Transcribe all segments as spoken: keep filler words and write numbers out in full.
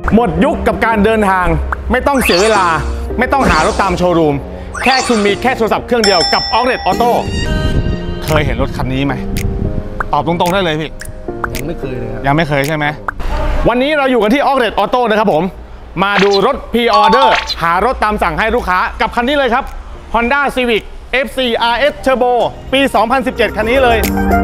หมดยุคกับการเดินทางไม่ต้องเสียเวลาไม่ต้องหารถตามโชว์รูมแค่คุณมีแค่โทรศัพท์เครื่องเดียวกับ Outlet Auto เคยเห็นรถคันนี้ไหมตอบตรงๆได้เลยพี่ยังไม่เคยเลยครับยังไม่เคยใช่ไหมวันนี้เราอยู่กันที่ Outlet Auto นะครับผมมาดูรถ พรี ออเดอร์ หารถตามสั่งให้ลูกค้ากับคันนี้เลยครับ Honda Civic เอฟ ซี อาร์ เอส Turbo ปี สองพันสิบเจ็ด คันนี้เลย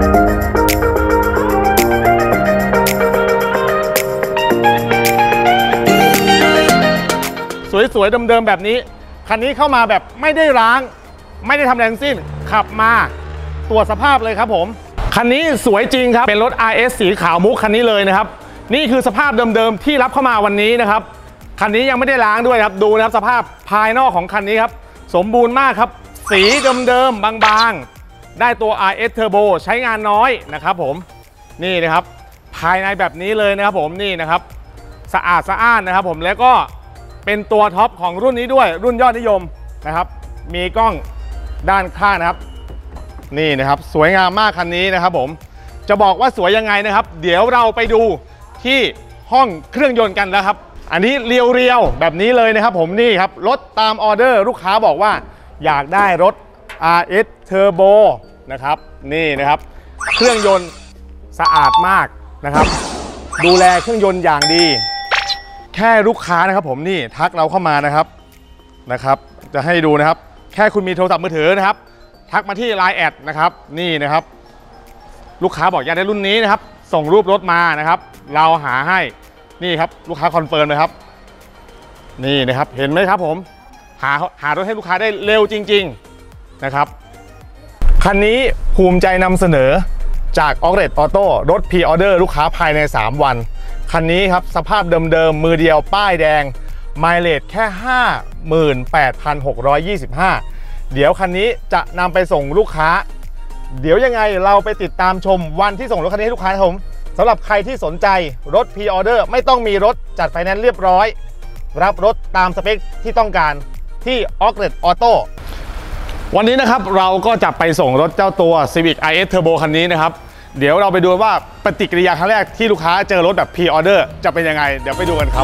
สวยๆเดิมๆแบบนี้คันนี้เข้ามาแบบไม่ได้ล้างไม่ได้ทำอะไรทั้งสิ้นขับมาตรวจสภาพเลยครับผมคันนี้สวยจริงครับเป็นรถ อาร์ เอส สีขาวมุกคันนี้เลยนะครับนี่คือสภาพเดิมๆที่รับเข้ามาวันนี้นะครับคันนี้ยังไม่ได้ล้างด้วยครับดูนะครับสภาพภายนอกของคันนี้ครับสมบูรณ์มากครับสีเดิมๆบางๆได้ตัว อาร์ เอส Turbo ใช้งานน้อยนะครับผมนี่นะครับภายในแบบนี้เลยนะครับผมนี่นะครับสะอาดสะอ้านนะครับผมแล้วก็เป็นตัวท็อปของรุ่นนี้ด้วยรุ่นยอดนิยมนะครับมีกล้องด้านข้างนะครับนี่นะครับสวยงามมากคันนี้นะครับผมจะบอกว่าสวยยังไงนะครับเดี๋ยวเราไปดูที่ห้องเครื่องยนต์กันแล้วครับอันนี้เรียวๆแบบนี้เลยนะครับผมนี่ครับรถตามออเดอร์ลูกค้าบอกว่าอยากได้รถ อาร์ เอส Turbo นะครับนี่นะครับเครื่องยนต์สะอาดมากนะครับดูแลเครื่องยนต์อย่างดีแค่ลูกค้านะครับผมนี่ทักเราเข้ามานะครับนะครับจะให้ดูนะครับแค่คุณมีโทรศัพท์มือถือนะครับทักมาที่ ไลน์ แอดนะครับนี่นะครับลูกค้าบอกอยากได้รุ่นนี้นะครับส่งรูปรถมานะครับเราหาให้นี่ครับลูกค้าคอนเฟิร์มเลยครับนี่นะครับเห็นไหมครับผมหาหารถให้ลูกค้าได้เร็วจริงๆนะครับคันนี้ภูมิใจนำเสนอจาก Outlet Auto รถ พรี ออเดอร์ ลูกค้าภายในสามวันคันนี้ครับสภาพเดิมๆมือเดียวป้ายแดงไมล์เลจแค่ ห้าหมื่นแปดพันหกร้อยยี่สิบห้า เดี๋ยวคันนี้จะนำไปส่งลูกค้าเดี๋ยวยังไงเราไปติดตามชมวันที่ส่งรถคันนี้ให้ลูกค้าครับผมสำหรับใครที่สนใจรถ พรี ออเดอร์ ไม่ต้องมีรถจัดไฟแนนซ์เรียบร้อยรับรถตามสเปคที่ต้องการที่ Outlet Auto วันนี้นะครับเราก็จะไปส่งรถเจ้าตัว Civic อาร์ เอส Turbo คันนี้นะครับเดี๋ยวเราไปดูว่าปฏิกิริยาครั้งแรกที่ลูกค้าเจอรถแบบ พรี ออเดอร์ จะเป็นยังไงเดี๋ยวไปดูกันครับ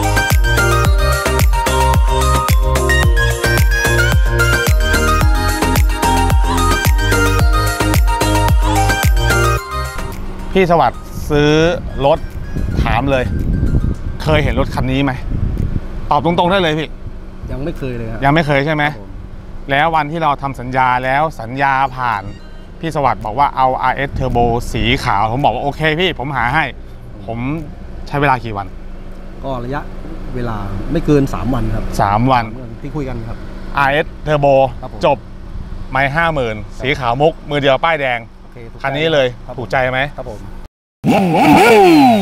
พี่สวัสดิ์ซื้อรถถามเลยเคยเห็นรถคันนี้ไหมตอบตรงๆได้เลยพี่ยังไม่เคยเลยครับยังไม่เคยใช่ไหมแล้ววันที่เราทำสัญญาแล้วสัญญาผ่านพี่สวัสดิ์บอกว่าเอา อาร์ เอส Turbo สีขาวผมบอกว่าโอเคพี่ผมหาให้ผมใช้เวลากี่วันก็ระยะเวลาไม่เกินสามวันครับสามวันที่คุยกันครับอาร์ เอส Turbo จบไม่ห้าหมื่นสีขาวมุกมือเดียวป้ายแดงคันนี้เลยถูกใจไหมครับผม